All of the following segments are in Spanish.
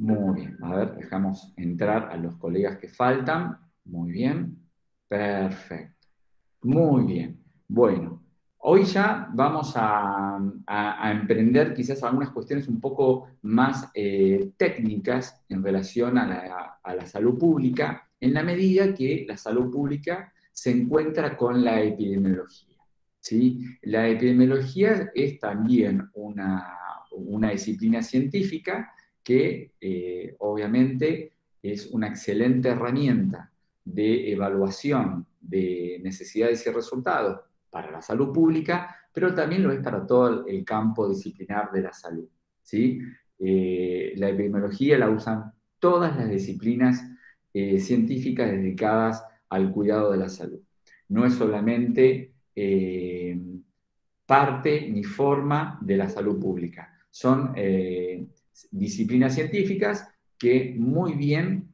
Muy bien, a ver, dejamos entrar a los colegas que faltan. Muy bien, perfecto. Muy bien. Bueno, hoy ya vamos a emprender quizás algunas cuestiones un poco más técnicas en relación a la salud pública, en la medida que la salud pública se encuentra con la epidemiología. ¿Sí? La epidemiología es también una disciplina científica que obviamente es una excelente herramienta de evaluación de necesidades y resultados para la salud pública, pero también lo es para todo el campo disciplinar de la salud. ¿Sí? La epidemiología la usan todas las disciplinas científicas dedicadas al cuidado de la salud. No es solamente parte ni forma de la salud pública. Son disciplinas científicas que muy bien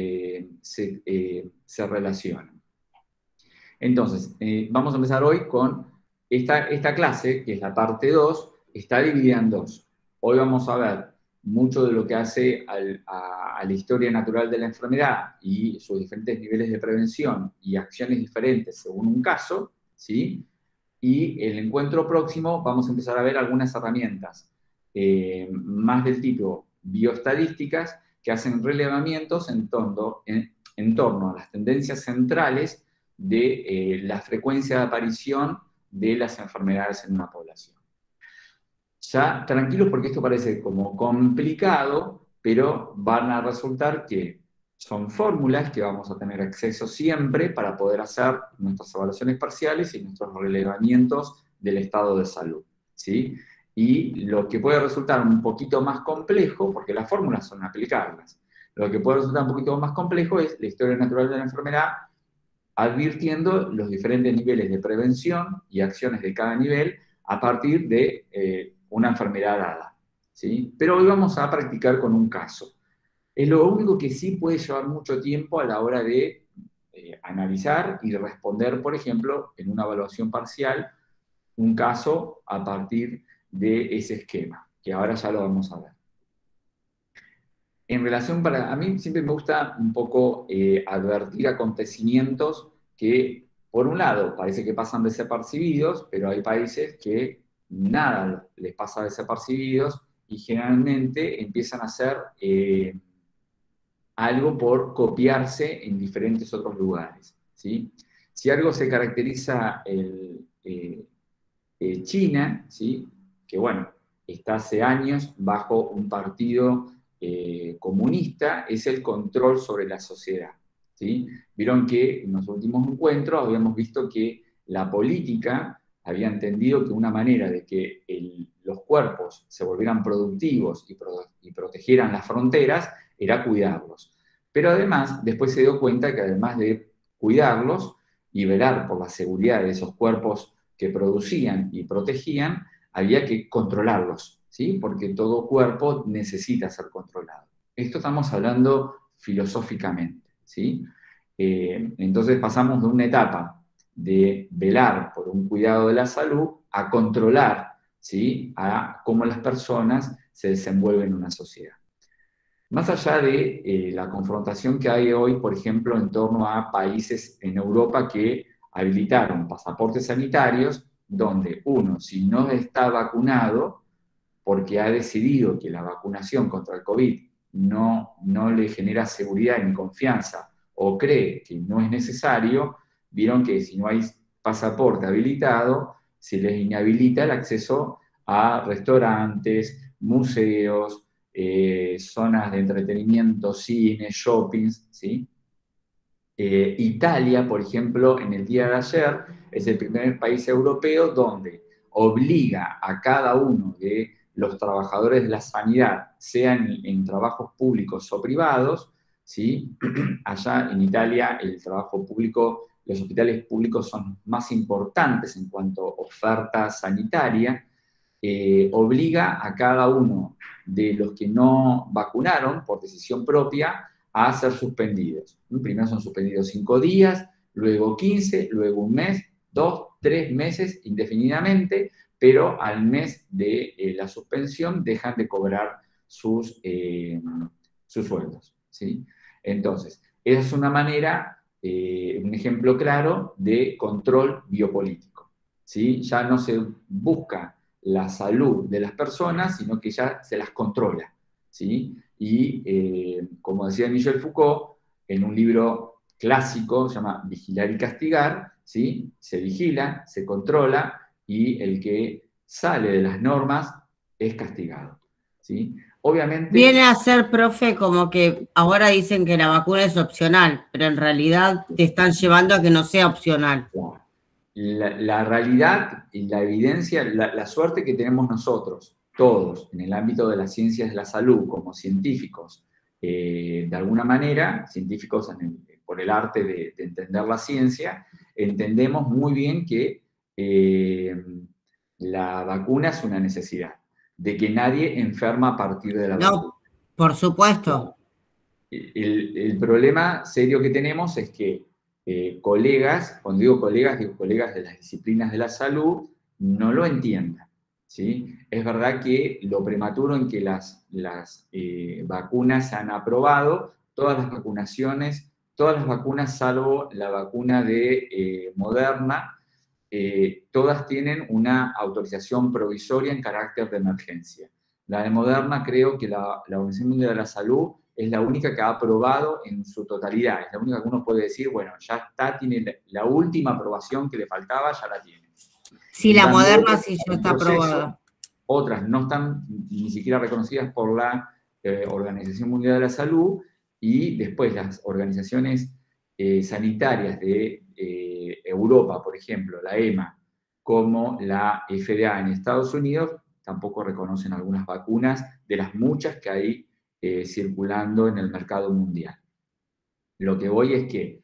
se relacionan. Entonces, vamos a empezar hoy con esta clase, que es la parte 2, está dividida en dos. Hoy vamos a ver mucho de lo que hace a la historia natural de la enfermedad y sus diferentes niveles de prevención y acciones diferentes según un caso, ¿sí? Y el encuentro próximo vamos a empezar a ver algunas herramientas más del tipo bioestadísticas que hacen relevamientos en torno a las tendencias centrales de la frecuencia de aparición de las enfermedades en una población. Ya tranquilos porque esto parece como complicado, pero van a resultar que son fórmulas que vamos a tener acceso siempre para poder hacer nuestras evaluaciones parciales y nuestros relevamientos del estado de salud, ¿sí? Y lo que puede resultar un poquito más complejo, porque las fórmulas son aplicables, lo que puede resultar un poquito más complejo es la historia natural de la enfermedad, advirtiendo los diferentes niveles de prevención y acciones de cada nivel a partir de una enfermedad dada, ¿sí? Pero hoy vamos a practicar con un caso. Es lo único que sí puede llevar mucho tiempo a la hora de analizar y responder, por ejemplo, en una evaluación parcial, un caso a partir de ese esquema, que ahora ya lo vamos a ver. En relación a mí siempre me gusta un poco advertir acontecimientos que, por un lado, parece que pasan desapercibidos, pero hay países que nada les pasa desapercibidos y generalmente empiezan a hacer algo por copiarse en diferentes otros lugares, ¿sí? Si algo se caracteriza China, ¿sí? Que bueno, está hace años bajo un partido comunista, es el control sobre la sociedad, ¿sí? Vieron que en los últimos encuentros habíamos visto que la política había entendido que una manera de que los cuerpos se volvieran productivos y protegieran las fronteras era cuidarlos. Pero además, después se dio cuenta que además de cuidarlos y velar por la seguridad de esos cuerpos que producían y protegían, había que controlarlos, ¿sí? Porque todo cuerpo necesita ser controlado. Esto estamos hablando filosóficamente, ¿sí? Entonces pasamos de una etapa de velar por un cuidado de la salud a controlar, ¿sí? A cómo las personas se desenvuelven en una sociedad. Más allá de la confrontación que hay hoy, por ejemplo, en torno a países en Europa que habilitaron pasaportes sanitarios, donde uno, si no está vacunado, porque ha decidido que la vacunación contra el COVID no le genera seguridad ni confianza, o cree que no es necesario, vieron que si no hay pasaporte habilitado, se les inhabilita el acceso a restaurantes, museos, zonas de entretenimiento, cines, shoppings, ¿sí? Italia, por ejemplo, en el día de ayer, es el primer país europeo donde obliga a cada uno de los trabajadores de la sanidad, sean en trabajos públicos o privados, ¿sí? Allá en Italia el trabajo público, los hospitales públicos son más importantes en cuanto a oferta sanitaria, obliga a cada uno de los que no vacunaron por decisión propia a ser suspendidos. Primero son suspendidos 5 días, luego 15, luego un mes, 2, 3 meses indefinidamente, pero al mes de la suspensión dejan de cobrar sus sus sueldos, ¿sí? Entonces, esa es una manera, un ejemplo claro de control biopolítico, ¿sí? Ya no se busca la salud de las personas, sino que ya se las controla, ¿sí? Y, como decía Michel Foucault, en un libro clásico, se llama Vigilar y Castigar, ¿sí? Se vigila, se controla, y el que sale de las normas es castigado, ¿sí? Obviamente, Viene a ser, profe, como que ahora dicen que la vacuna es opcional, pero en realidad te están llevando a que no sea opcional. la realidad y la evidencia, la suerte que tenemos nosotros, todos, en el ámbito de las ciencias de la salud, como científicos, de alguna manera, científicos por el arte de entender la ciencia, entendemos muy bien que la vacuna es una necesidad, de que nadie enferma a partir de la vacuna. No, por supuesto. El problema serio que tenemos es que colegas, cuando digo colegas de las disciplinas de la salud, no lo entiendan, ¿sí? Es verdad que lo prematuro en que las vacunas se han aprobado, todas las vacunaciones, todas las vacunas salvo la vacuna de Moderna, todas tienen una autorización provisoria en carácter de emergencia. La de Moderna, creo que la Organización Mundial de la Salud es la única que ha aprobado en su totalidad. Es la única que uno puede decir, bueno, ya está, tiene la última aprobación que le faltaba, ya la tiene. Sí, En la cambio, Moderna otras sí están ya en está proceso, aprobada. otras no están ni siquiera reconocidas por la Organización Mundial de la Salud, y después las organizaciones sanitarias de Europa, por ejemplo, la EMA, como la FDA en Estados Unidos, tampoco reconocen algunas vacunas de las muchas que hay circulando en el mercado mundial. Lo que voy es que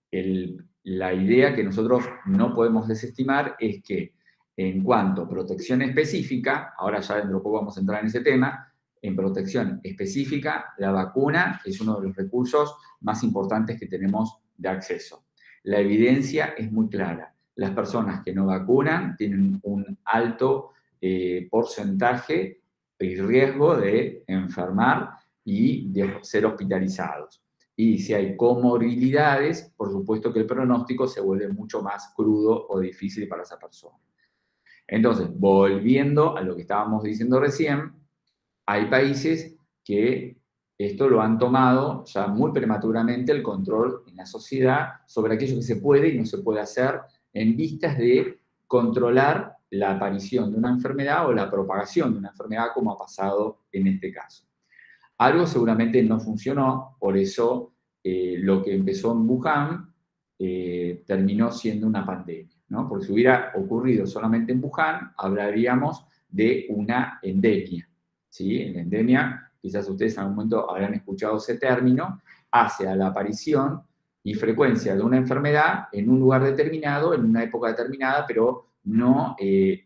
la idea que nosotros no podemos desestimar es que en cuanto a protección específica, ahora ya dentro de poco vamos a entrar en ese tema, en protección específica, la vacuna es uno de los recursos más importantes que tenemos de acceso. La evidencia es muy clara. Las personas que no vacunan tienen un alto porcentaje y riesgo de enfermar y de ser hospitalizados. Y si hay comorbilidades, por supuesto que el pronóstico se vuelve mucho más crudo o difícil para esa persona. Entonces, volviendo a lo que estábamos diciendo recién, hay países que esto lo han tomado ya muy prematuramente, el control en la sociedad sobre aquello que se puede y no se puede hacer, en vistas de controlar la aparición de una enfermedad o la propagación de una enfermedad, como ha pasado en este caso. Algo seguramente no funcionó, por eso lo que empezó en Wuhan terminó siendo una pandemia, ¿no? Porque si hubiera ocurrido solamente en Wuhan, hablaríamos de una endemia, ¿sí? La endemia, quizás ustedes en algún momento habrán escuchado ese término, hace a la aparición y frecuencia de una enfermedad en un lugar determinado, en una época determinada, pero no,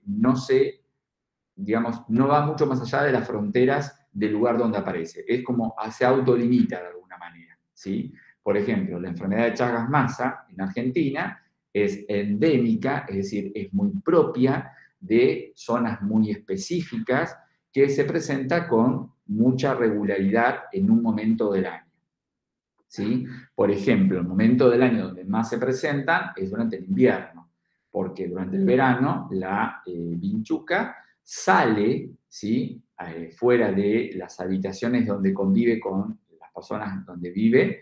digamos, no va mucho más allá de las fronteras del lugar donde aparece. Es como se autolimita de alguna manera, ¿sí? Por ejemplo, la enfermedad de Chagas-Massa en Argentina es endémica, es decir, es muy propia de zonas muy específicas que se presenta con mucha regularidad en un momento del año, ¿sí? Por ejemplo, el momento del año donde más se presentan es durante el invierno, porque durante el verano la vinchuca sale, ¿sí? Fuera de las habitaciones donde convive con las personas donde vive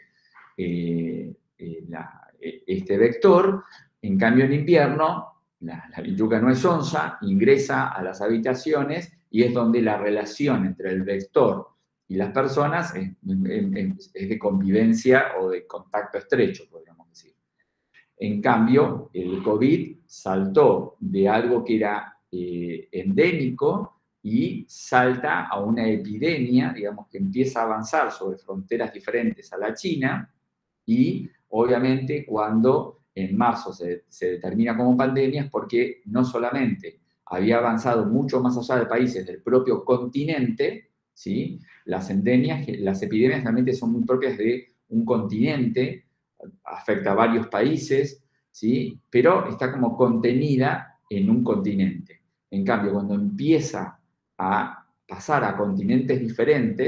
este vector. En cambio, en invierno, la vinchuca no es onza, ingresa a las habitaciones y es donde la relación entre el vector y las personas es de convivencia o de contacto estrecho, podríamos decir. En cambio, el COVID saltó de algo que era endémico y salta a una epidemia, digamos, que empieza a avanzar sobre fronteras diferentes a la China, y obviamente cuando en marzo se determina como pandemia es porque no solamente había avanzado mucho más allá de países del propio continente, ¿sí? Las epidemias realmente son muy propias de un continente, afecta a varios países, ¿sí? Pero está como contenida en un continente. En cambio, cuando empieza a pasar a continentes diferentes,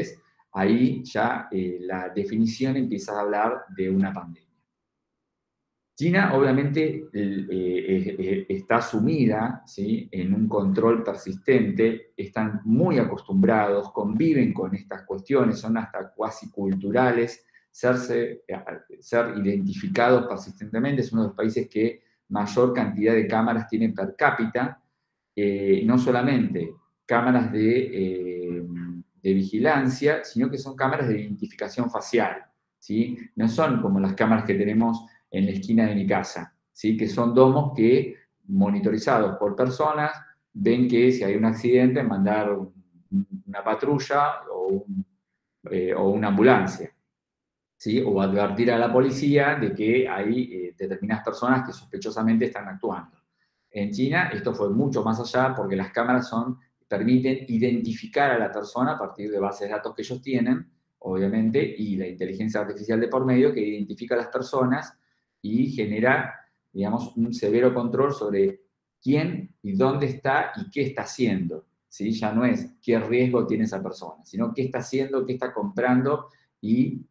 ahí ya la definición empieza a hablar de una pandemia. China obviamente está sumida, ¿sí?, en un control persistente, están muy acostumbrados, conviven con estas cuestiones, son hasta cuasi culturales, ser identificados persistentemente. Es uno de los países que mayor cantidad de cámaras tiene per cápita, no solamente cámaras de vigilancia, sino que son cámaras de identificación facial, ¿sí? No son como las cámaras que tenemos en la esquina de mi casa, ¿sí?, que son domos que, monitorizados por personas, ven que si hay un accidente, mandar una patrulla o una ambulancia, ¿sí?, o advertir a la policía de que hay determinadas personas que sospechosamente están actuando. En China esto fue mucho más allá, porque las cámaras permiten identificar a la persona a partir de bases de datos que ellos tienen, obviamente, y la inteligencia artificial de por medio, que identifica a las personas y genera, digamos, un severo control sobre quién y dónde está y qué está haciendo, ¿sí? Ya no es qué riesgo tiene esa persona, sino qué está haciendo, qué está comprando, y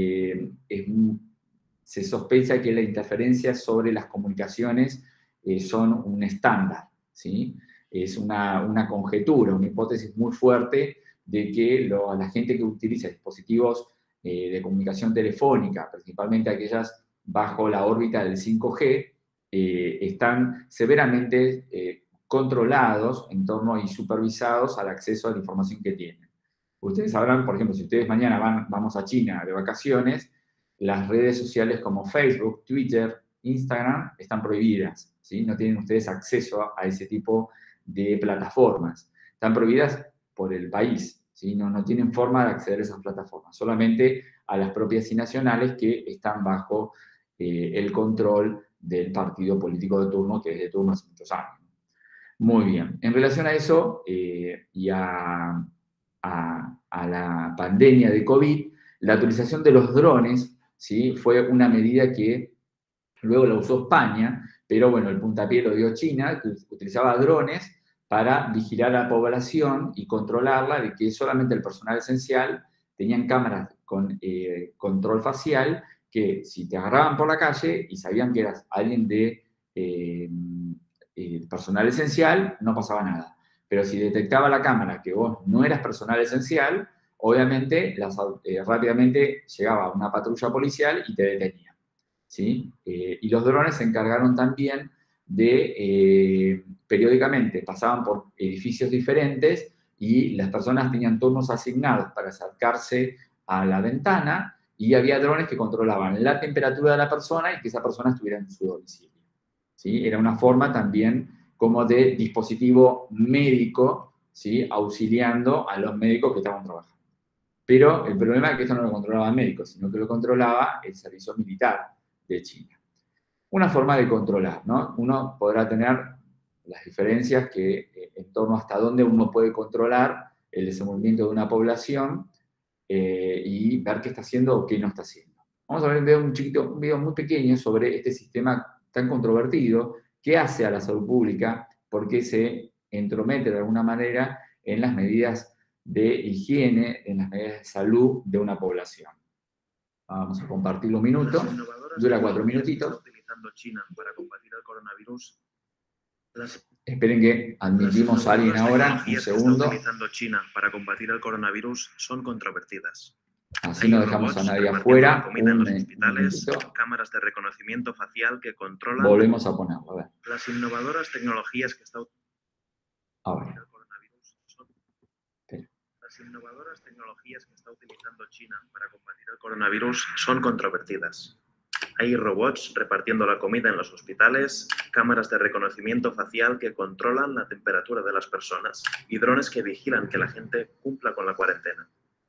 se sospecha que la interferencia sobre las comunicaciones son un estándar, ¿sí? Es una conjetura, una hipótesis muy fuerte de que la gente que utiliza dispositivos de comunicación telefónica, principalmente aquellas bajo la órbita del 5G, están severamente controlados en torno y supervisados al acceso a la información que tienen. Ustedes sabrán, por ejemplo, si ustedes mañana vamos a China de vacaciones, las redes sociales como Facebook, Twitter, Instagram están prohibidas, ¿sí? No tienen ustedes acceso a ese tipo de plataformas. Están prohibidas por el país, ¿sí? No tienen forma de acceder a esas plataformas, solamente a las propias y nacionales que están bajo el control del partido político de turno, que es de turno hace muchos años. Muy bien. En relación a eso y a la pandemia de COVID, la utilización de los drones, ¿sí?, fue una medida que luego la usó España, pero bueno, el puntapié lo dio China, que utilizaba drones para vigilar a la población y controlarla, de que solamente el personal esencial tenían cámaras con control facial, que si te agarraban por la calle y sabían que eras alguien de personal esencial, no pasaba nada. Pero si detectaba la cámara que vos no eras personal esencial, obviamente rápidamente llegaba una patrulla policial y te detenía, ¿sí? Y los drones se encargaron también de, periódicamente, pasaban por edificios diferentes y las personas tenían turnos asignados para acercarse a la ventana, y había drones que controlaban la temperatura de la persona y que esa persona estuviera en su domicilio, ¿sí? Era una forma también como de dispositivo médico, ¿sí?, auxiliando a los médicos que estaban trabajando. Pero el problema es que esto no lo controlaban médicos, sino que lo controlaba el servicio militar de China. Una forma de controlar, ¿no? Uno podrá tener las diferencias en torno hasta dónde uno puede controlar el desenvolvimiento de una población y ver qué está haciendo o qué no está haciendo. Vamos a ver un video muy pequeño sobre este sistema tan controvertido, qué hace a la salud pública, por qué se entromete de alguna manera en las medidas de higiene, en las medidas de salud de una población. Vamos a compartirlo un minuto, dura 4 minutitos. Utilizando China para combatir el coronavirus. Esperen que admitimos a alguien ahora, un segundo. Utilizando China para combatir el coronavirus son controvertidas. Así no dejamos a nadie afuera. En los hospitales, cámaras de reconocimiento facial que controlan. Volvemos a ponerlo, a ver. Las innovadoras tecnologías que está ahora. Las innovadoras tecnologías que está utilizando China para combatir el coronavirus son controvertidas. Hay robots repartiendo la comida en los hospitales, cámaras de reconocimiento facial que controlan la temperatura de las personas y drones que vigilan que la gente cumpla con la cuarentena.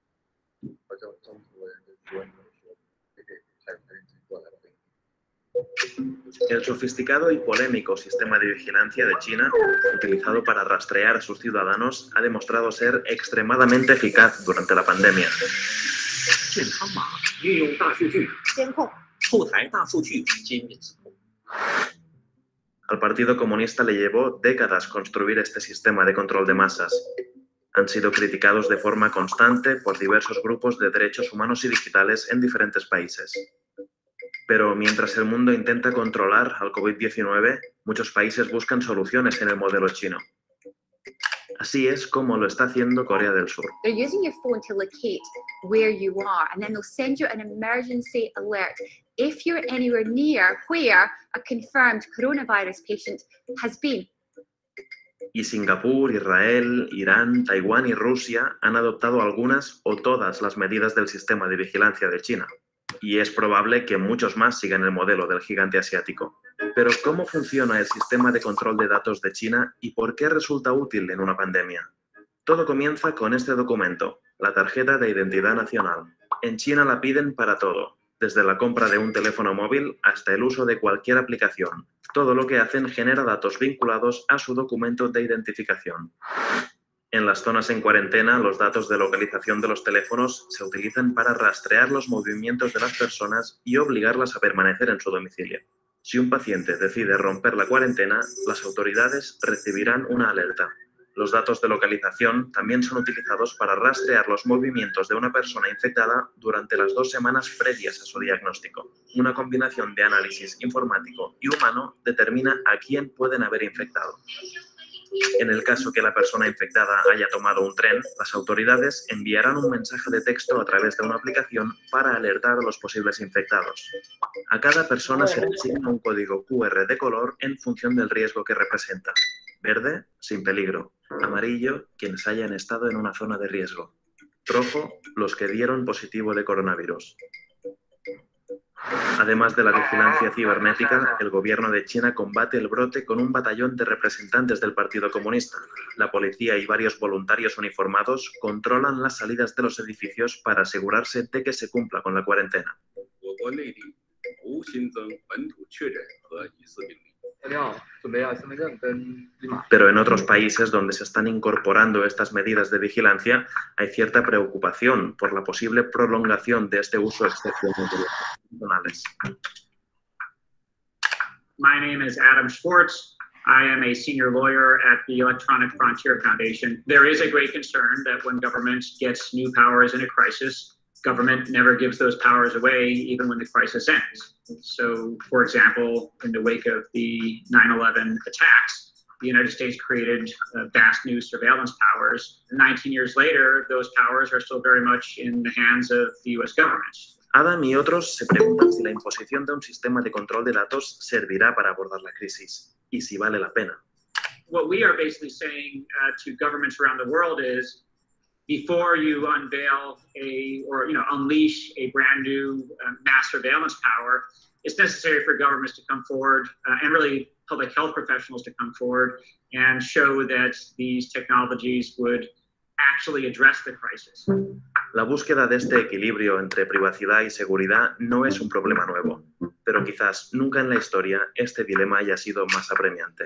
El sofisticado y polémico sistema de vigilancia de China, utilizado para rastrear a sus ciudadanos, ha demostrado ser extremadamente eficaz durante la pandemia. Al Partido Comunista le llevó décadas construir este sistema de control de masas. Han sido criticados de forma constante por diversos grupos de derechos humanos y digitales en diferentes países. Pero mientras el mundo intenta controlar al COVID-19, muchos países buscan soluciones en el modelo chino. Así es como lo está haciendo Corea del Sur. They're using your phone to locate where you are, and then they'll send you an emergency alert if you're anywhere near where a confirmed coronavirus patient has been. Y Singapur, Israel, Irán, Taiwán y Rusia han adoptado algunas o todas las medidas del sistema de vigilancia de China. Y es probable que muchos más sigan el modelo del gigante asiático. Pero ¿cómo funciona el sistema de control de datos de China y por qué resulta útil en una pandemia? Todo comienza con este documento, la tarjeta de identidad nacional. En China la piden para todo, desde la compra de un teléfono móvil hasta el uso de cualquier aplicación. Todo lo que hacen genera datos vinculados a su documento de identificación. En las zonas en cuarentena, los datos de localización de los teléfonos se utilizan para rastrear los movimientos de las personas y obligarlas a permanecer en su domicilio. Si un paciente decide romper la cuarentena, las autoridades recibirán una alerta. Los datos de localización también son utilizados para rastrear los movimientos de una persona infectada durante las 2 semanas previas a su diagnóstico. Una combinación de análisis informático y humano determina a quién pueden haber infectado. En el caso que la persona infectada haya tomado un tren, las autoridades enviarán un mensaje de texto a través de una aplicación para alertar a los posibles infectados. A cada persona se le asigna un código QR de color en función del riesgo que representa. Verde, sin peligro. Amarillo, quienes hayan estado en una zona de riesgo. Rojo, los que dieron positivo de coronavirus. Además de la vigilancia cibernética, el gobierno de China combate el brote con un batallón de representantes del Partido Comunista. La policía y varios voluntarios uniformados controlan las salidas de los edificios para asegurarse de que se cumpla con la cuarentena. Pero en otros países donde se están incorporando estas medidas de vigilancia, hay cierta preocupación por la posible prolongación de este uso excepcional de los personales. My name is Adam Schwartz. I am a senior lawyer at the Electronic Frontier Foundation. There is a great concern that when government gets new powers in a crisis, government never gives those powers away even when the crisis ends. So, for example, in the wake of the 9/11 attacks, the United States created vast new surveillance powers. 19 years later, those powers are still very much in the hands of the U.S. government. Adam y otros se preguntan si la imposición de un sistema de control de datos servirá para abordar la crisis y si vale la pena. What we are basically saying to governments around the world is, before you unveil unleash a brand new mass surveillance power, it's necessary for governments to come forward and really public health professionals to come forward and show that these technologies would actually address the crisis. La búsqueda de este equilibrio entre privacidad y seguridad no es un problema nuevo, pero quizás nunca en la historia este dilema haya sido más apremiante.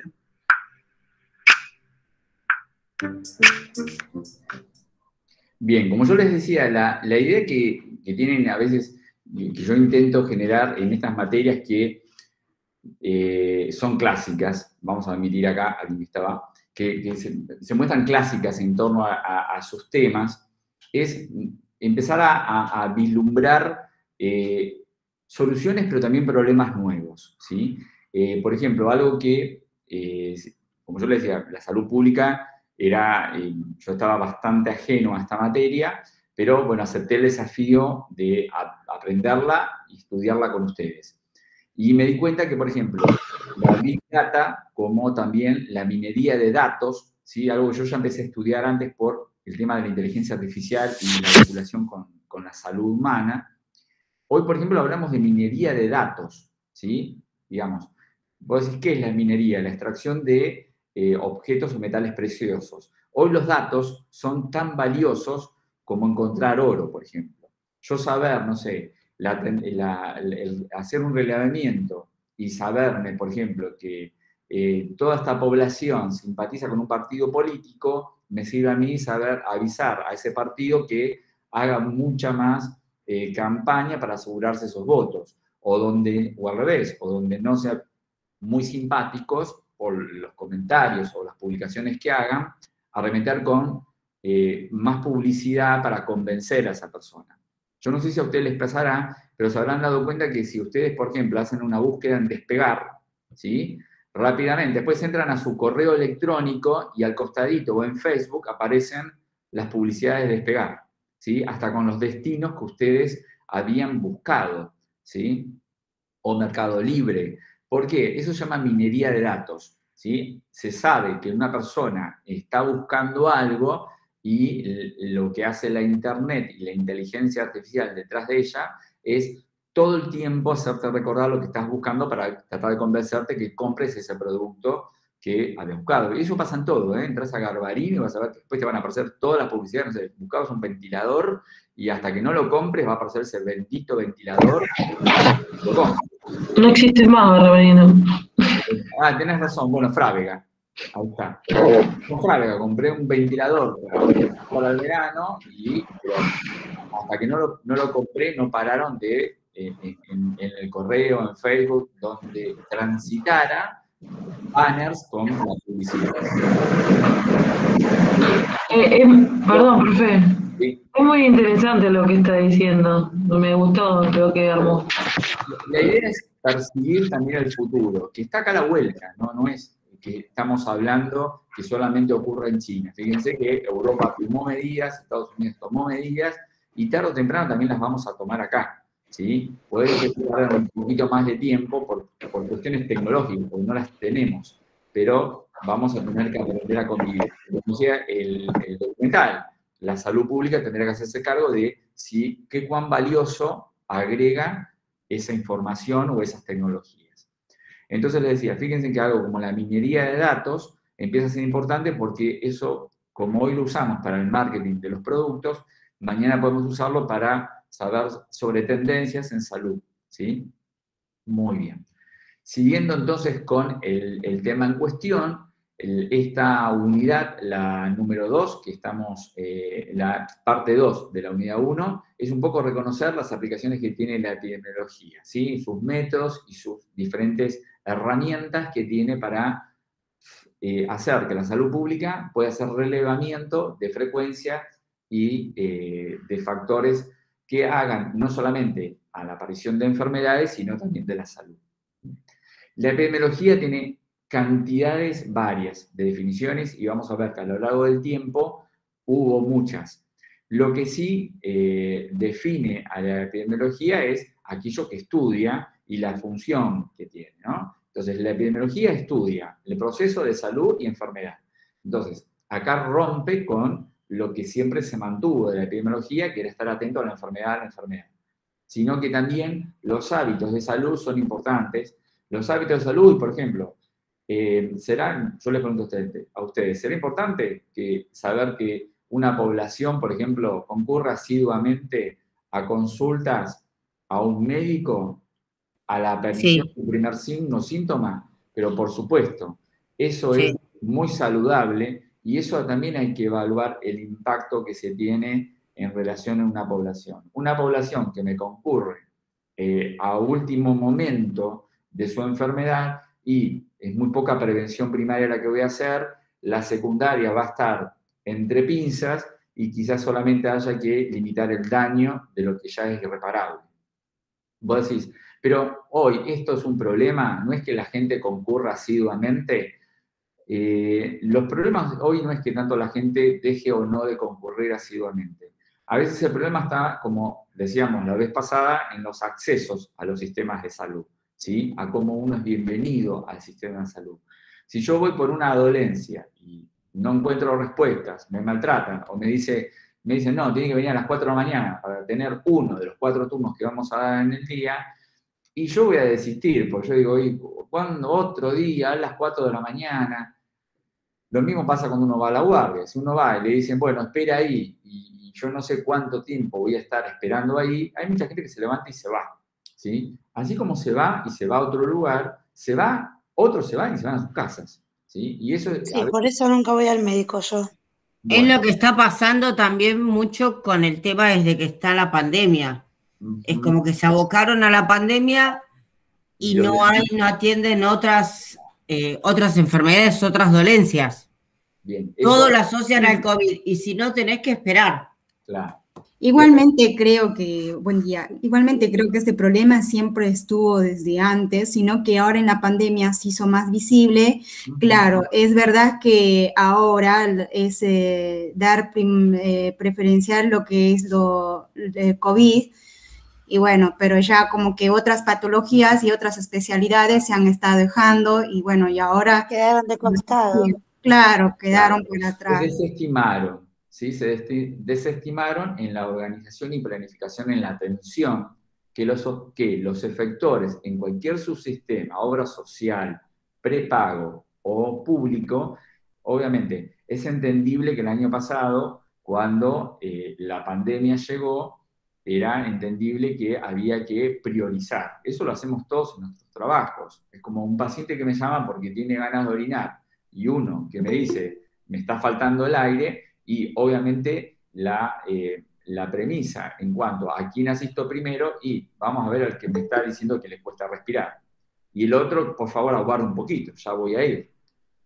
Bien, como yo les decía, la idea que tienen a veces, que yo intento generar en estas materias que son clásicas, vamos a admitir acá, alguien que estaba, que se muestran clásicas en torno a sus temas, es empezar a vislumbrar soluciones, pero también problemas nuevos, ¿sí? Por ejemplo, algo que, como yo les decía, la salud pública yo estaba bastante ajeno a esta materia, pero bueno, acepté el desafío de aprenderla y estudiarla con ustedes. Y me di cuenta que, por ejemplo, la Big Data, como también la minería de datos, ¿sí? Algo que yo ya empecé a estudiar antes por el tema de la inteligencia artificial y la vinculación con la salud humana. Hoy, por ejemplo, hablamos de minería de datos, ¿sí? Digamos, vos decís, ¿qué es la minería? La extracción de objetos o metales preciosos. Hoy los datos son tan valiosos como encontrar oro, por ejemplo. Yo saber, no sé, hacer un relevamiento y saberme, por ejemplo, que toda esta población simpatiza con un partido político, me sirve a mí saber avisar a ese partido que haga mucha más campaña para asegurarse esos votos, o al revés, o donde no sean muy simpáticos por los comentarios o las publicaciones que hagan, arremeter con más publicidad para convencer a esa persona. Yo no sé si a ustedes les pasará, pero se habrán dado cuenta que si ustedes, por ejemplo, hacen una búsqueda en Despegar, ¿sí? Rápidamente, después entran a su correo electrónico y al costadito o en Facebook aparecen las publicidades de Despegar, ¿sí? Hasta con los destinos que ustedes habían buscado, ¿sí? O Mercado Libre. ¿Por qué? Eso se llama minería de datos, ¿sí? Se sabe que una persona está buscando algo y lo que hace la Internet y la inteligencia artificial detrás de ella es todo el tiempo hacerte recordar lo que estás buscando para tratar de convencerte que compres ese producto que habías buscado. Y eso pasa en todo, ¿eh? Entras a Garbarino y vas a ver que después te van a aparecer todas las publicidades. No sé, buscabas un ventilador y hasta que no lo compres va a aparecer ese bendito ventilador. Lo compras. No existe más Garbarino. Ah, tenés razón. Bueno, Frávega. Ahí está. Con Frávega compré un ventilador para el verano y hasta que no lo compré no pararon de, en el correo, en Facebook, donde transitara banners con la publicidad. Perdón, profe. Sí. Es muy interesante lo que está diciendo. Me gustó, creo que hermoso. La idea es percibir también el futuro, que está acá a la vuelta, no es que estamos hablando que solamente ocurre en China. Fíjense que Europa tomó medidas, Estados Unidos tomó medidas, y tarde o temprano también las vamos a tomar acá, ¿sí? Puede que tarde un poquito más de tiempo por cuestiones tecnológicas, porque no las tenemos, pero vamos a tener que aprender a convivir. Como sea el documental, la salud pública tendrá que hacerse cargo de qué cuán valioso agrega esa información o esas tecnologías. Entonces les decía, fíjense que algo como la minería de datos empieza a ser importante porque eso, como hoy lo usamos para el marketing de los productos, mañana podemos usarlo para saber sobre tendencias en salud, ¿sí? Muy bien. Siguiendo entonces con el tema en cuestión, esta unidad, la número 2, que estamos, la parte 2 de la unidad 1, es un poco reconocer las aplicaciones que tiene la epidemiología, ¿sí? Sus métodos y sus diferentes herramientas que tiene para hacer que la salud pública pueda hacer relevamiento de frecuencia y de factores que hagan no solamente a la aparición de enfermedades, sino también de la salud. La epidemiología tiene cantidades varias de definiciones y vamos a ver que a lo largo del tiempo hubo muchas. Lo que sí define a la epidemiología es aquello que estudia y la función que tiene, ¿no? Entonces, la epidemiología estudia el proceso de salud y enfermedad. Entonces, acá rompe con lo que siempre se mantuvo de la epidemiología, que era estar atento a la enfermedad, sino que también los hábitos de salud son importantes. Los hábitos de salud, por ejemplo, yo les pregunto a ustedes, ¿será importante saber que una población, por ejemplo, concurra asiduamente a consultas a un médico a la aparición de su primer signo o síntoma? Pero por supuesto, eso es muy saludable y eso también hay que evaluar el impacto que se tiene en relación a una población. Una población que me concurre a último momento de su enfermedad y es muy poca prevención primaria la que voy a hacer, la secundaria va a estar entre pinzas y quizás solamente haya que limitar el daño de lo que ya es irreparable. Vos decís, pero hoy esto es un problema, no es que la gente concurra asiduamente. Los problemas hoy no es que tanto la gente deje o no de concurrir asiduamente. A veces el problema está, como decíamos la vez pasada, en los accesos a los sistemas de salud, ¿sí? A cómo uno es bienvenido al sistema de salud. Si yo voy por una dolencia y no encuentro respuestas, me maltratan o me dicen, no, tiene que venir a las 4 de la mañana para tener uno de los 4 turnos que vamos a dar en el día, y yo voy a desistir, porque yo digo, ¿cuándo otro día a las 4 de la mañana? Lo mismo pasa cuando uno va a la guardia. Si uno va y le dicen, bueno, espera ahí, y yo no sé cuánto tiempo voy a estar esperando ahí, hay mucha gente que se levanta y se va, ¿sí? Así como se va y se va a otro lugar, otros se van y se van a sus casas, ¿sí? Y eso, sí, por eso nunca voy al médico yo. Bueno. Es lo que está pasando también mucho con el tema desde que está la pandemia. Es como que se abocaron a la pandemia y no atienden otras enfermedades, otras dolencias. Bien. Todo lo asocian al COVID, y si no, tenés que esperar. Claro. Igualmente creo que, buen día, igualmente creo que este problema siempre estuvo desde antes, sino que ahora en la pandemia se hizo más visible. Claro, es verdad que ahora es dar preferencial lo que es lo de COVID, y bueno, pero ya como que otras patologías y otras especialidades se han estado dejando, y bueno, y ahora... Quedaron de costado. Claro, quedaron por atrás. Se desestimaron, ¿sí? Se desestimaron en la organización y planificación en la atención que los efectores en cualquier subsistema, obra social, prepago o público, obviamente es entendible que el año pasado, cuando la pandemia llegó, era entendible que había que priorizar. Eso lo hacemos todos en nuestros trabajos. Es como un paciente que me llama porque tiene ganas de orinar, y uno que me dice, me está faltando el aire, y obviamente la premisa en cuanto a quién asisto primero, y vamos a ver al que me está diciendo que le cuesta respirar. Y el otro, por favor, aguarda un poquito, ya voy a ir.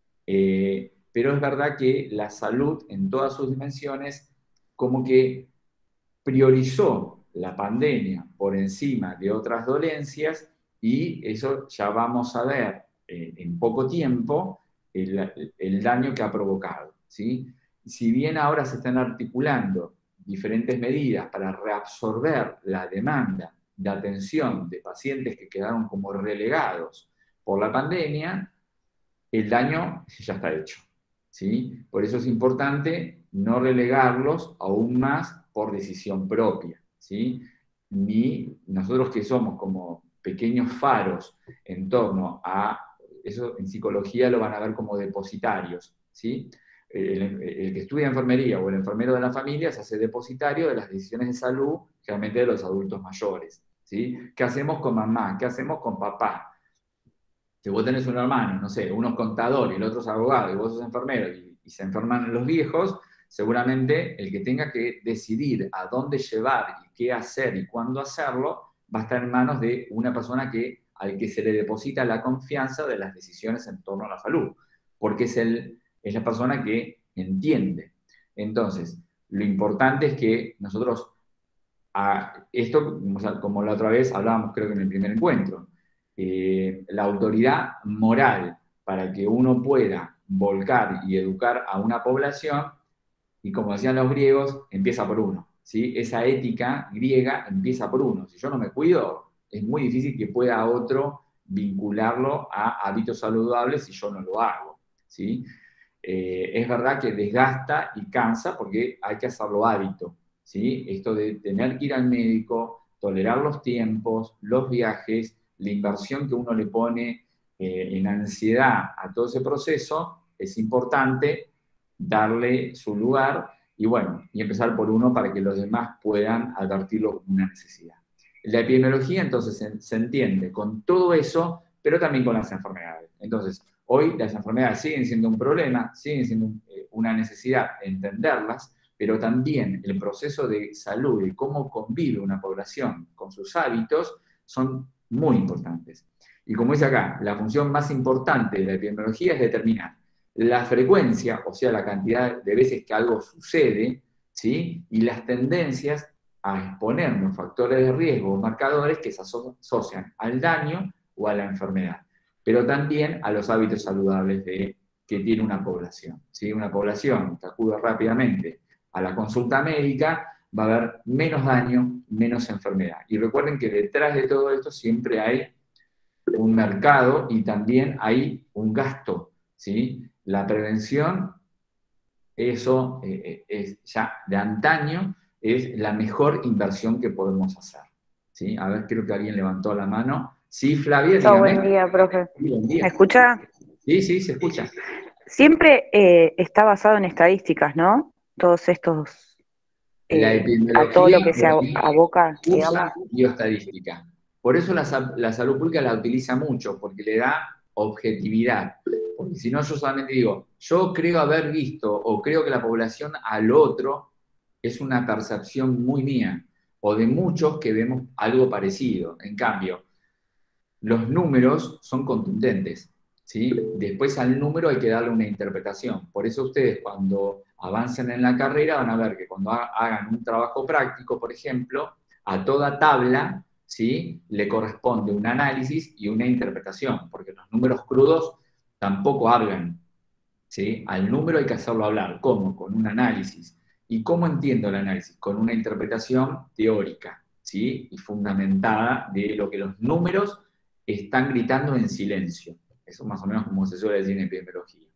Pero es verdad que la salud en todas sus dimensiones como que priorizó la pandemia por encima de otras dolencias, y eso ya vamos a ver en poco tiempo el daño que ha provocado, ¿sí? Si bien ahora se están articulando diferentes medidas para reabsorber la demanda de atención de pacientes que quedaron como relegados por la pandemia, el daño ya está hecho, ¿sí? Por eso es importante no relegarlos aún más por decisión propia, ¿sí? Ni nosotros que somos como pequeños faros en torno a eso, en psicología lo van a ver como depositarios, ¿sí? El que estudia enfermería o el enfermero de la familia se hace depositario de las decisiones de salud, generalmente de los adultos mayores, ¿sí? ¿Qué hacemos con mamá? ¿Qué hacemos con papá? Si vos tenés un hermano, no sé, uno es contador y el otro es abogado y vos sos enfermero y se enferman los viejos, seguramente el que tenga que decidir a dónde llevar y qué hacer y cuándo hacerlo va a estar en manos de una persona al que se le deposita la confianza de las decisiones en torno a la salud, porque es la persona que entiende. Entonces, lo importante es que nosotros, esto, como la otra vez hablábamos, creo que en el primer encuentro, la autoridad moral para que uno pueda volcar y educar a una población, y como decían los griegos, empieza por uno, ¿sí? Esa ética griega empieza por uno. Si yo no me cuido, es muy difícil que pueda otro vincularlo a hábitos saludables si yo no lo hago, ¿sí? Es verdad que desgasta y cansa porque hay que hacerlo hábito, ¿sí? Esto de tener que ir al médico, tolerar los tiempos, los viajes, la inversión que uno le pone en ansiedad a todo ese proceso, es importante darle su lugar y bueno, y empezar por uno para que los demás puedan advertirlo como una necesidad. La epidemiología entonces se entiende con todo eso, pero también con las enfermedades. Entonces, hoy las enfermedades siguen siendo un problema, siguen siendo una necesidad entenderlas, pero también el proceso de salud y cómo convive una población con sus hábitos son muy importantes. Y como dice acá, la función más importante de la epidemiología es determinar la frecuencia, o sea, la cantidad de veces que algo sucede, ¿sí? Y las tendencias a exponernos factores de riesgo o marcadores que se asocian al daño o a la enfermedad, pero también a los hábitos saludables que tiene una población, ¿sí? Una población que acude rápidamente a la consulta médica va a haber menos daño, menos enfermedad. Y recuerden que detrás de todo esto siempre hay un mercado y también hay un gasto, ¿sí? La prevención, eso es ya de antaño, es la mejor inversión que podemos hacer, ¿sí? A ver, creo que alguien levantó la mano. Sí, Flavia, dígame. Buen día, profe. Sí, buen día. ¿Me escucha? Sí, sí, se escucha. Siempre está basado en estadísticas, ¿no? Todos estos, La epidemiología, a todo lo que se aboca, digamos. Bioestadística. Por eso la salud pública la utiliza mucho, porque le da objetividad. Porque si no, yo solamente digo, yo creo haber visto, o creo que la población al otro es una percepción muy mía, o de muchos que vemos algo parecido. En cambio, los números son contundentes, ¿sí? Después al número hay que darle una interpretación. Por eso ustedes cuando avancen en la carrera van a ver que cuando hagan un trabajo práctico, por ejemplo, a toda tabla, ¿sí?, le corresponde un análisis y una interpretación, porque los números crudos tampoco hablan, ¿sí? Al número hay que hacerlo hablar. ¿Cómo? Con un análisis. ¿Y cómo entiendo el análisis? Con una interpretación teórica, ¿sí?, y fundamentada de lo que los números están gritando en silencio. Eso más o menos como se suele decir en epidemiología.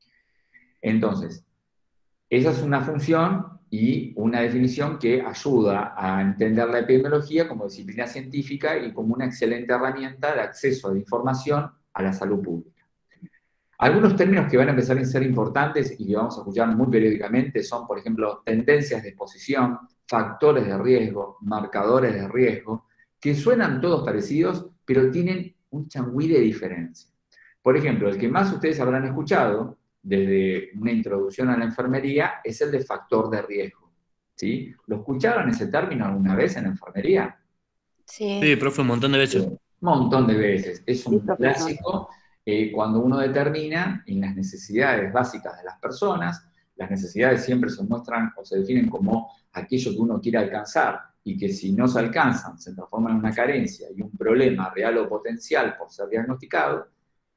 Entonces, esa es una función y una definición que ayuda a entender la epidemiología como disciplina científica y como una excelente herramienta de acceso a la información a la salud pública. Algunos términos que van a empezar a ser importantes y que vamos a escuchar muy periódicamente son, por ejemplo, tendencias de exposición, factores de riesgo, marcadores de riesgo, que suenan todos parecidos, pero tienen un changüí de diferencia. Por ejemplo, el que más ustedes habrán escuchado desde una introducción a la enfermería es el de factor de riesgo, ¿sí? ¿Lo escucharon ese término alguna vez en la enfermería? Sí, profe, un montón de veces. Un montón de veces. Es un Sí, profesor. clásico cuando uno determina en las necesidades básicas de las personas. Las necesidades siempre se muestran o se definen como aquello que uno quiere alcanzar y que si no se alcanzan se transforma en una carencia y un problema real o potencial por ser diagnosticado.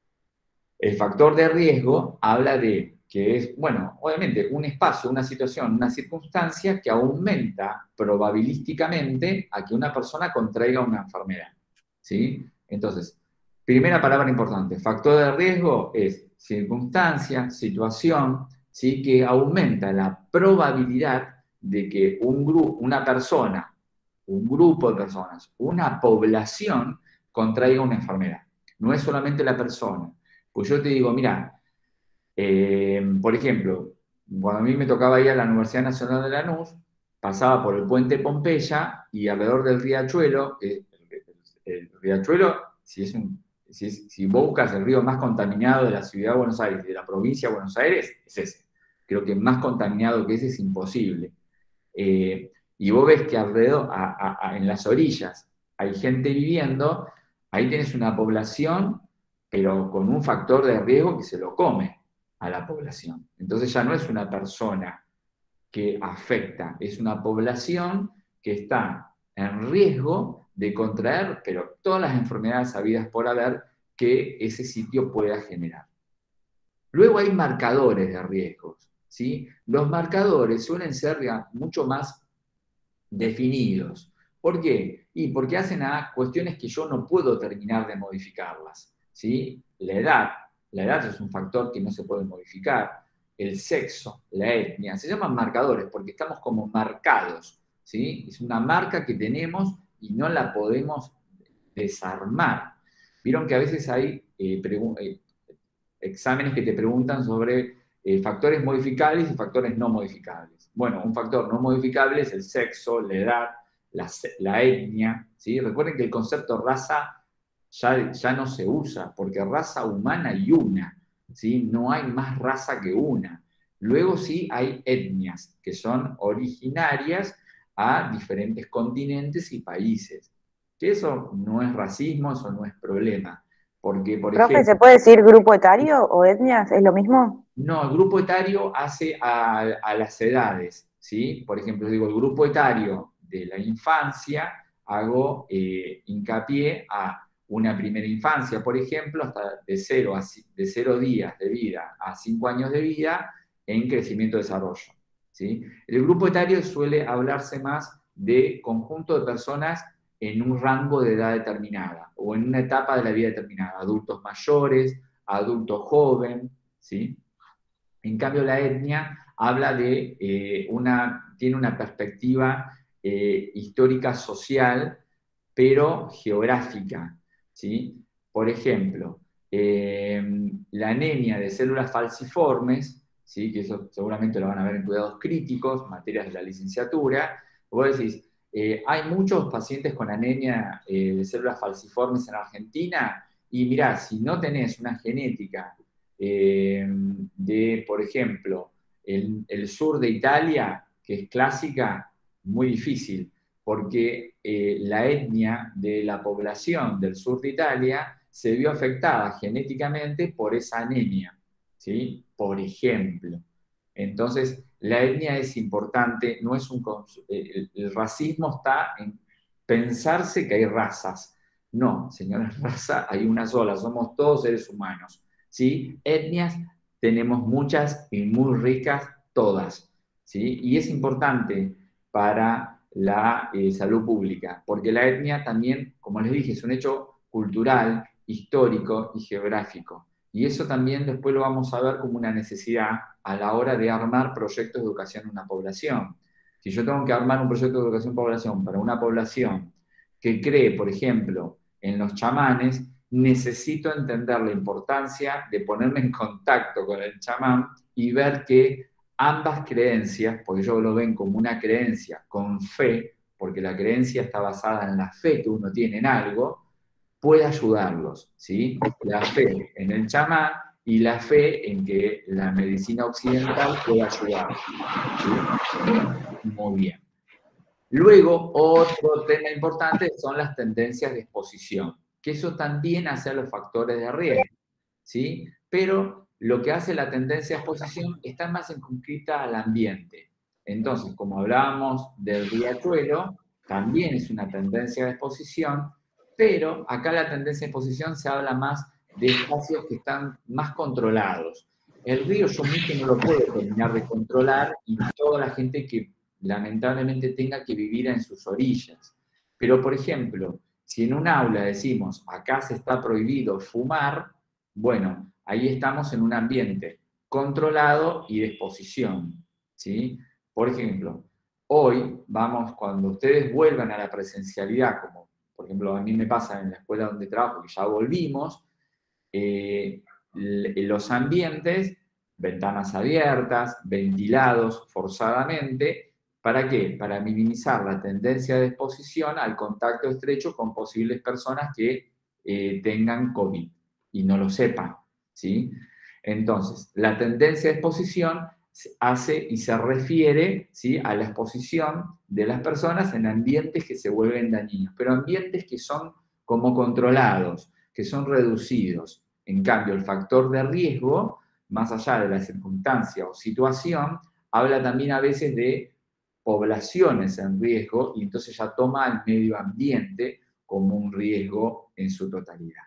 El factor de riesgo habla de que es, bueno, obviamente un espacio, una situación, una circunstancia que aumenta probabilísticamente a que una persona contraiga una enfermedad, ¿sí? Entonces, primera palabra importante, factor de riesgo es circunstancia, situación, ¿sí?, que aumenta la probabilidad de que una persona, un grupo de personas, una población contraiga una enfermedad. No es solamente la persona. Pues yo te digo, mira, por ejemplo, cuando a mí me tocaba ir a la Universidad Nacional de Lanús, pasaba por el puente Pompeya y alrededor del riachuelo, el riachuelo, si vos buscas el río más contaminado de la ciudad de Buenos Aires y de la provincia de Buenos Aires, es ese. Creo que más contaminado que ese es imposible. Y vos ves que alrededor, en las orillas, hay gente viviendo, ahí tenés una población, pero con un factor de riesgo que se lo come a la población. Entonces ya no es una persona que afecta, es una población que está en riesgo de contraer, pero todas las enfermedades habidas por haber que ese sitio pueda generar. Luego hay marcadores de riesgos, ¿sí? Los marcadores suelen ser mucho más definidos. ¿Por qué? Y porque hacen a cuestiones que yo no puedo terminar de modificarlas, ¿sí? La edad es un factor que no se puede modificar, el sexo, la etnia, se llaman marcadores porque estamos como marcados, ¿sí? Es una marca que tenemos y no la podemos desarmar. Vieron que a veces hay exámenes que te preguntan sobre factores modificables y factores no modificables. Bueno, un factor no modificable es el sexo, la edad, la etnia, ¿sí? Recuerden que el concepto raza ya no se usa, porque raza humana hay una, ¿sí? No hay más raza que una. Luego sí hay etnias, que son originarias a diferentes continentes y países. Que eso no es racismo, eso no es problema. Porque, por Profe, ejemplo, ¿se puede decir grupo etario o etnias? ¿Es lo mismo? no, el grupo etario hace a las edades, ¿sí? Por ejemplo, digo, el grupo etario de la infancia, hago hincapié a una primera infancia, por ejemplo, hasta de 0 días de vida a 5 años de vida en crecimiento-desarrollo, ¿sí? El grupo etario suele hablarse más de conjunto de personas en un rango de edad determinada o en una etapa de la vida determinada, adultos mayores, adultos jóvenes, ¿sí? En cambio, la etnia habla de tiene una perspectiva histórica social, pero geográfica, ¿sí? Por ejemplo, la anemia de células falciformes, ¿sí?, que eso seguramente lo van a ver en cuidados críticos, materias de la licenciatura, vos decís, hay muchos pacientes con anemia de células falciformes en Argentina, y mirá, si no tenés una genética de, por ejemplo, el sur de Italia, que es clásica, muy difícil, porque la etnia de la población del sur de Italia se vio afectada genéticamente por esa anemia, ¿sí? Por ejemplo. Entonces, la etnia es importante, no es el racismo está en pensarse que hay razas. No, señores, raza hay una sola, somos todos seres humanos, ¿sí? Etnias tenemos muchas y muy ricas todas, ¿sí? Y es importante para la salud pública, porque la etnia también, como les dije, es un hecho cultural, histórico y geográfico. Y eso también después lo vamos a ver como una necesidad a la hora de armar proyectos de educación en una población. Si yo tengo que armar un proyecto de educación en población para una población que cree, por ejemplo, en los chamanes, necesito entender la importancia de ponerme en contacto con el chamán y ver que ambas creencias, porque ellos lo ven como una creencia con fe, porque la creencia está basada en la fe que uno tiene en algo, puede ayudarlos, ¿sí? La fe en el chamán y la fe en que la medicina occidental puede ayudarlos, ¿sí? Muy bien. Luego, otro tema importante son las tendencias de exposición, que eso también hace a los factores de riesgo, ¿sí? Pero lo que hace la tendencia de exposición está más circunscrita al ambiente. Entonces, como hablábamos del riachuelo, también es una tendencia de exposición, pero acá la tendencia de exposición se habla más de espacios que están más controlados. El río yo mucho no lo puedo terminar de controlar y toda la gente que lamentablemente tenga que vivir en sus orillas. Pero, por ejemplo, si en un aula decimos, acá se está prohibido fumar, bueno, ahí estamos en un ambiente controlado y de exposición, ¿sí? Por ejemplo, hoy cuando ustedes vuelvan a la presencialidad, como por ejemplo a mí me pasa en la escuela donde trabajo, que ya volvimos, los ambientes, ventanas abiertas, ventilados forzadamente, ¿para qué? Para minimizar la tendencia de exposición al contacto estrecho con posibles personas que tengan COVID y no lo sepan, ¿sí? Entonces, la tendencia de exposición hace y se refiere, ¿sí?, a la exposición de las personas en ambientes que se vuelven dañinos, pero ambientes que son como controlados, que son reducidos. En cambio, el factor de riesgo, más allá de la circunstancia o situación, habla también a veces de poblaciones en riesgo y entonces ya toma al medio ambiente como un riesgo en su totalidad.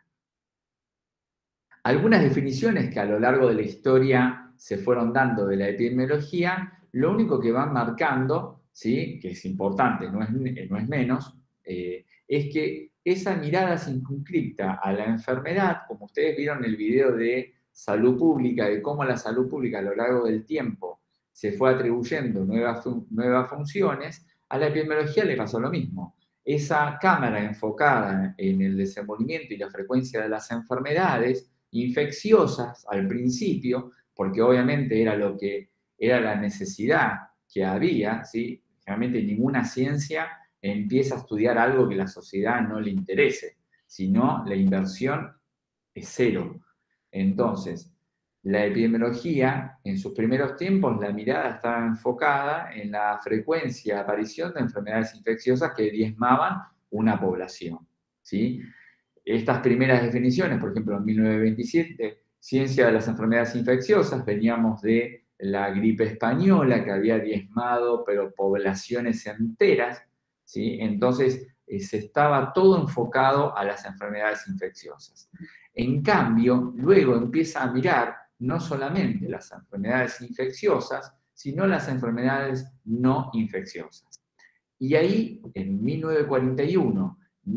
Algunas definiciones que a lo largo de la historia se fueron dando de la epidemiología, lo único que van marcando, ¿sí?, que es importante, no es menos, es que esa mirada circunscripta a la enfermedad, como ustedes vieron en el video de salud pública, de cómo la salud pública a lo largo del tiempo se fue atribuyendo nuevas funciones, a la epidemiología le pasó lo mismo. Esa cámara enfocada en el desenvolvimiento y la frecuencia de las enfermedades infecciosas al principio, porque obviamente era lo que era la necesidad que había, ¿sí? Realmente ninguna ciencia empieza a estudiar algo que a la sociedad no le interese, sino la inversión es cero. Entonces, la epidemiología, en sus primeros tiempos, la mirada estaba enfocada en la frecuencia de aparición de enfermedades infecciosas que diezmaban una población, ¿sí? Estas primeras definiciones, por ejemplo, en 1927, ciencia de las enfermedades infecciosas, veníamos de la gripe española que había diezmado, pero poblaciones enteras, ¿sí? Entonces, se estaba todo enfocado a las enfermedades infecciosas. En cambio, luego empieza a mirar no solamente las enfermedades infecciosas, sino las enfermedades no infecciosas. Y ahí, en 1941,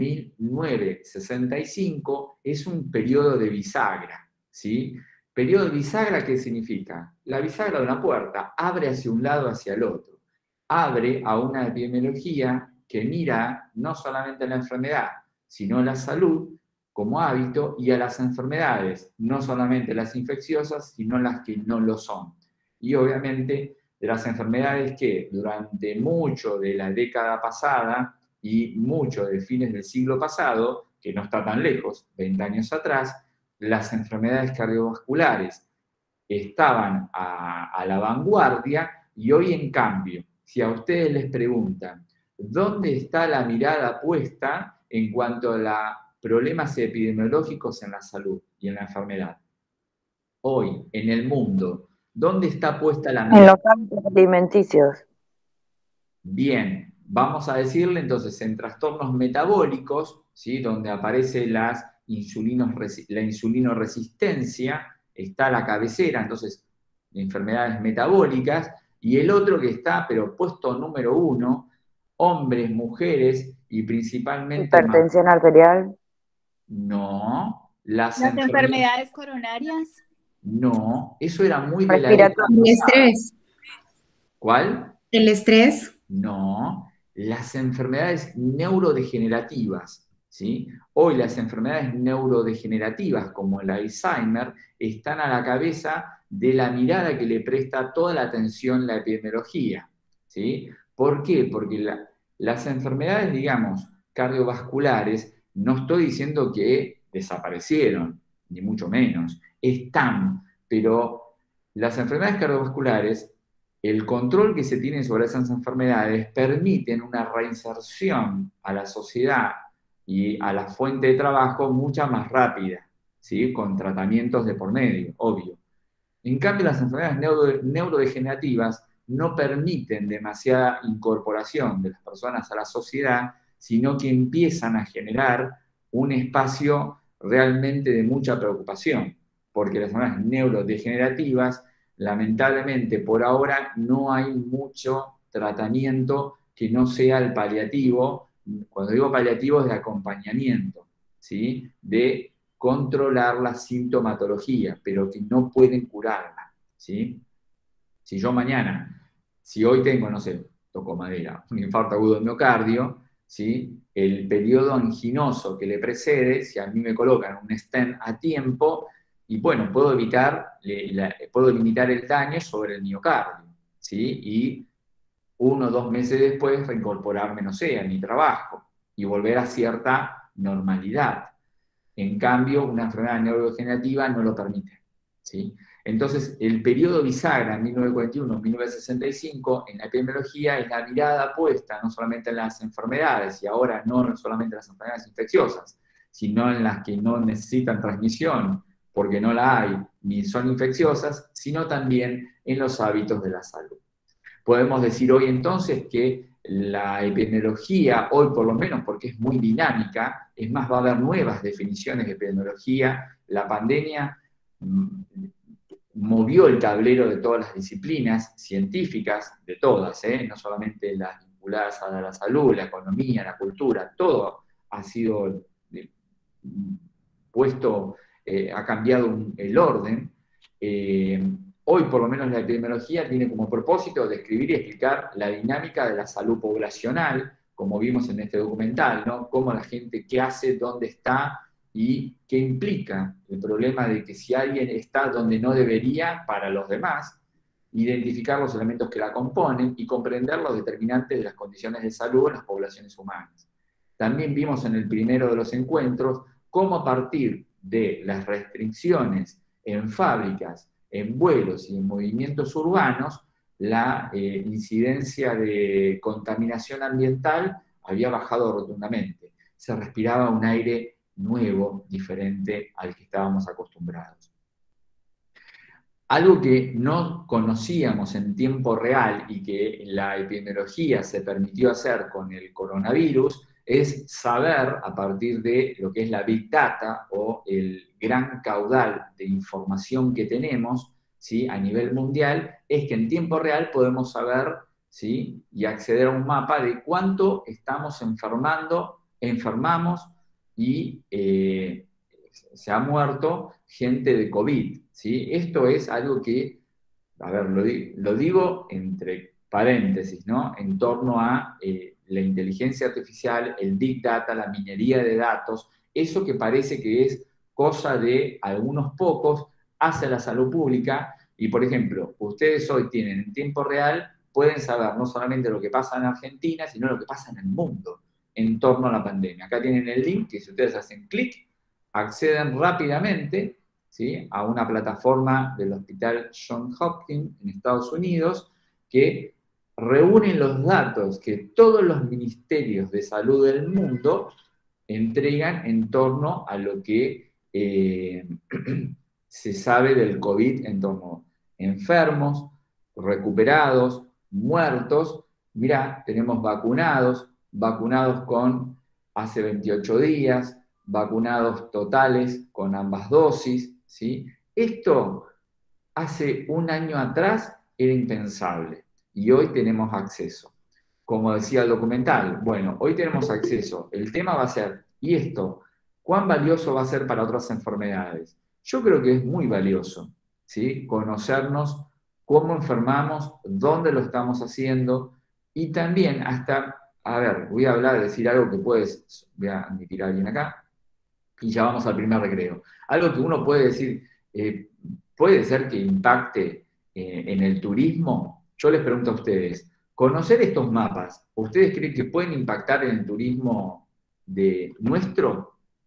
1965, es un periodo de bisagra, ¿sí? Periodo de bisagra, ¿qué significa? La bisagra de una puerta abre hacia un lado, hacia el otro. Abre a una epidemiología que mira no solamente la enfermedad, sino la salud como hábito y a las enfermedades, no solamente las infecciosas, sino las que no lo son. Y obviamente de las enfermedades que durante mucho de la década pasada y mucho de fines del siglo pasado, que no está tan lejos, 20 años atrás, las enfermedades cardiovasculares estaban a la vanguardia y hoy en cambio, si a ustedes les preguntan, ¿dónde está la mirada puesta en cuanto a la problemas epidemiológicos en la salud y en la enfermedad. Hoy, en el mundo, ¿dónde está puesta la mirada? En los hábitos alimenticios. Bien, vamos a decirle entonces en trastornos metabólicos, ¿sí? Donde aparece la insulinoresistencia, está la cabecera, entonces enfermedades metabólicas, y el otro que está, pero puesto número 1, hombres, mujeres y principalmente... Hipertensión arterial. No. Las enfermedades coronarias. No, eso era muy de la época El estrés. ¿Cuál? El estrés. No, las enfermedades neurodegenerativas, ¿sí? Hoy las enfermedades neurodegenerativas, como el Alzheimer, están a la cabeza de la mirada que le presta toda la atención la epidemiología, ¿sí? ¿Por qué? Porque las enfermedades, digamos, cardiovasculares, no estoy diciendo que desaparecieron, ni mucho menos, están, pero las enfermedades cardiovasculares, el control que se tiene sobre esas enfermedades permiten una reinserción a la sociedad y a la fuente de trabajo mucha más rápida, ¿sí? Con tratamientos de por medio, obvio. En cambio, las enfermedades neurodegenerativas no permiten demasiada incorporación de las personas a la sociedad, sino que empiezan a generar un espacio realmente de mucha preocupación, porque las enfermedades neurodegenerativas, lamentablemente, por ahora no hay mucho tratamiento que no sea el paliativo. Cuando digo paliativo es de acompañamiento, ¿sí? De controlar la sintomatología, pero que no pueden curarla, ¿sí? Si yo mañana, si hoy tengo, no sé, toco madera, un infarto agudo de miocardio, ¿sí? El periodo anginoso que le precede, si a mí me colocan un stent a tiempo, y bueno, puedo limitar el daño sobre el miocardio, ¿sí? Y 1 o 2 meses después reincorporarme, no sé, a mi trabajo y volver a cierta normalidad. En cambio, una enfermedad neurodegenerativa no lo permite, ¿sí? Entonces, el periodo bisagra, 1941-1965, en la epidemiología es la mirada puesta no solamente en las enfermedades, y ahora no solamente en las enfermedades infecciosas, sino en las que no necesitan transmisión, porque no la hay, ni son infecciosas, sino también en los hábitos de la salud. Podemos decir hoy entonces que la epidemiología, hoy por lo menos porque es muy dinámica, es más, va a haber nuevas definiciones de epidemiología. La pandemia movió el tablero de todas las disciplinas científicas, de todas, no solamente las vinculadas a la salud, la economía, la cultura, todo ha sido puesto, ha cambiado el orden. Hoy, por lo menos, la epidemiología tiene como propósito describir y explicar la dinámica de la salud poblacional, como vimos en este documental, ¿no? Cómo la gente, qué hace, dónde está y qué implica el problema de que si alguien está donde no debería para los demás, identificar los elementos que la componen y comprender los determinantes de las condiciones de salud en las poblaciones humanas. También vimos en el primero de los encuentros cómo a partir de las restricciones en fábricas, en vuelos y en movimientos urbanos, la incidencia de contaminación ambiental había bajado rotundamente. Se respiraba un aire nuevo, diferente al que estábamos acostumbrados. Algo que no conocíamos en tiempo real y que la epidemiología se permitió hacer con el coronavirus es saber, a partir de lo que es la Big Data o el gran caudal de información que tenemos, ¿sí? A nivel mundial, es que en tiempo real podemos saber, ¿sí? Y acceder a un mapa de cuánto estamos enfermamos y se ha muerto gente de COVID, ¿sí? Esto es algo que, a ver, lo digo entre paréntesis, ¿no? En torno a la inteligencia artificial, el Big Data, la minería de datos, eso que parece que es cosa de algunos pocos, hace la salud pública. Y, por ejemplo, ustedes hoy tienen en tiempo real, pueden saber no solamente lo que pasa en Argentina, sino lo que pasa en el mundo en torno a la pandemia. Acá tienen el link, que si ustedes hacen clic, acceden rápidamente, ¿sí? A una plataforma del Hospital Johns Hopkins en Estados Unidos, que reúnen los datos que todos los ministerios de salud del mundo entregan en torno a lo que se sabe del COVID, en torno a enfermos, recuperados, muertos. Mirá, tenemos vacunados con hace 28 días, vacunados totales con ambas dosis, ¿sí? Esto hace un año atrás era impensable y hoy tenemos acceso. Como decía el documental, bueno, hoy tenemos acceso. El tema va a ser, ¿y esto? ¿Cuán valioso va a ser para otras enfermedades? Yo creo que es muy valioso, ¿sí? Conocernos cómo enfermamos, dónde lo estamos haciendo y también hasta, a ver, voy a decir algo que puedes, voy a admitir a alguien acá y ya vamos al primer recreo. Algo que uno puede decir, puede ser que impacte en el turismo. Yo les pregunto a ustedes, conocer estos mapas, ¿ustedes creen que pueden impactar en el turismo de nuestro?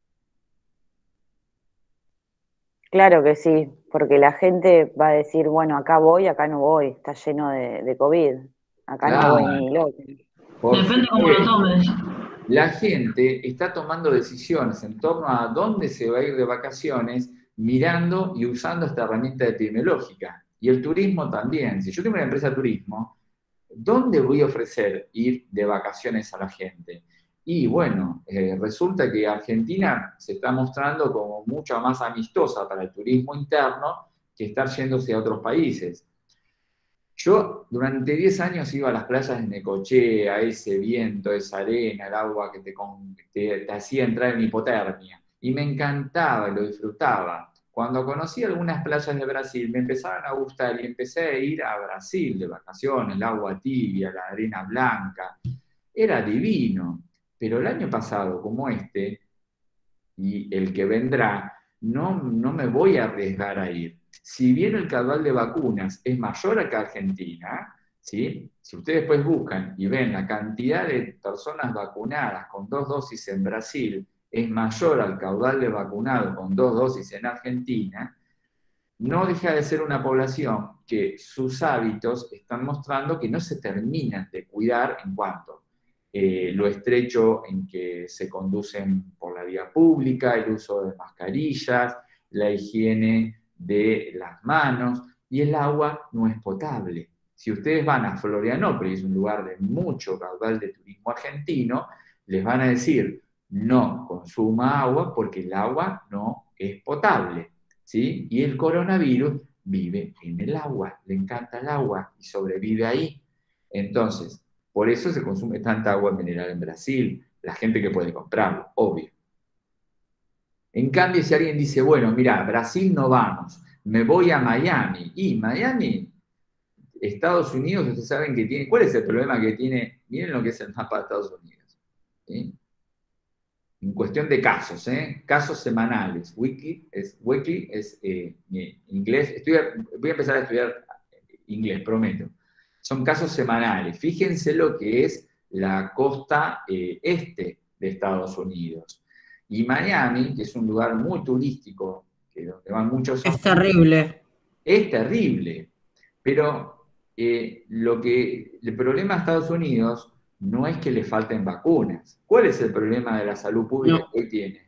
Claro que sí, porque la gente va a decir, bueno, acá voy, acá no voy, está lleno de COVID, acá no voy ni loco. Depende cómo lo tomes. La gente está tomando decisiones en torno a dónde se va a ir de vacaciones, mirando y usando esta herramienta epidemiológica. Y el turismo también. Si yo tengo una empresa de turismo, ¿dónde voy a ofrecer ir de vacaciones a la gente? Y bueno, resulta que Argentina se está mostrando como mucho más amistosa para el turismo interno que estar yéndose a otros países. Yo durante 10 años iba a las playas de Necochea, ese viento, esa arena, el agua que te hacía entrar en hipotermia. Y me encantaba, lo disfrutaba. Cuando conocí algunas playas de Brasil, me empezaron a gustar y empecé a ir a Brasil de vacaciones, el agua tibia, la arena blanca. Era divino. Pero el año pasado, como este, y el que vendrá, no me voy a arriesgar a ir. Si bien el caudal de vacunas es mayor acá en Argentina, ¿sí? Si ustedes después buscan y ven la cantidad de personas vacunadas con 2 dosis en Brasil, es mayor al caudal de vacunados con 2 dosis en Argentina, no deja de ser una población que sus hábitos están mostrando que no se terminan de cuidar en cuanto lo estrecho en que se conducen por la vía pública, el uso de mascarillas, la higiene de las manos, y el agua no es potable. Si ustedes van a Florianópolis, un lugar de mucho caudal de turismo argentino, les van a decir, no consuma agua porque el agua no es potable, ¿sí? Y el coronavirus vive en el agua, le encanta el agua y sobrevive ahí. Entonces, por eso se consume tanta agua mineral en Brasil, la gente que puede comprarlo, obvio. En cambio, si alguien dice, bueno, mira, Brasil no vamos, me voy a Miami, y Miami, Estados Unidos, ustedes saben que tiene, ¿cuál es el problema que tiene? Miren lo que es el mapa de Estados Unidos. ¿Sí? En cuestión de casos, casos semanales. Weekly es inglés, voy a empezar a estudiar inglés, prometo. Son casos semanales. Fíjense lo que es la costa este de Estados Unidos. Y Miami, que es un lugar muy turístico, donde van muchos... Es terrible. Es terrible. Pero el problema de Estados Unidos no es que le falten vacunas. ¿Cuál es el problema de la salud pública que hoy tiene?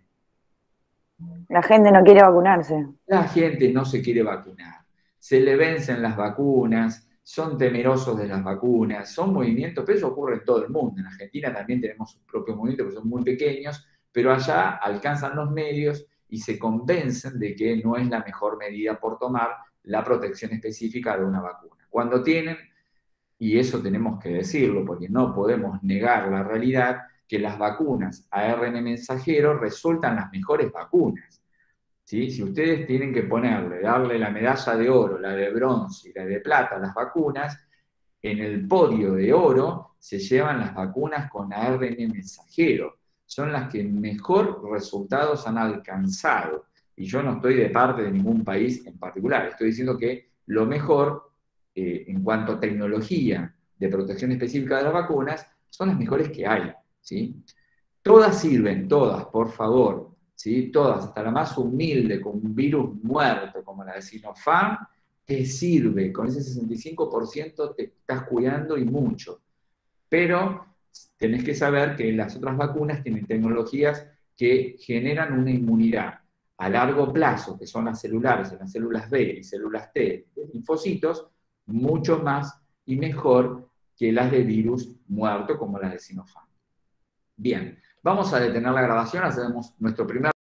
La gente no quiere vacunarse. La gente no se quiere vacunar. Se le vencen las vacunas, son temerosos de las vacunas, son movimientos, pero eso ocurre en todo el mundo. En Argentina también tenemos sus propios movimientos, que son muy pequeños, pero allá alcanzan los medios y se convencen de que no es la mejor medida por tomar la protección específica de una vacuna. Cuando tienen, y eso tenemos que decirlo porque no podemos negar la realidad, que las vacunas ARN mensajero resultan las mejores vacunas. ¿Sí? Si ustedes tienen que darle la medalla de oro, la de bronce y la de plata a las vacunas, en el podio de oro se llevan las vacunas con ARN mensajero. Son las que mejor resultados han alcanzado. Y yo no estoy de parte de ningún país en particular. Estoy diciendo que lo mejor, en cuanto a tecnología de protección específica de las vacunas, son las mejores que hay. ¿Sí? Todas sirven, todas, por favor. ¿Sí? Todas, hasta la más humilde, con un virus muerto, como la de Sinopharm, te sirve. Con ese 65% te estás cuidando y mucho. Pero tenés que saber que las otras vacunas tienen tecnologías que generan una inmunidad a largo plazo, que son las celulares, las células B y células T de linfocitos, mucho más y mejor que las de virus muerto, como las de Sinopharm. Bien, vamos a detener la grabación, hacemos nuestro primer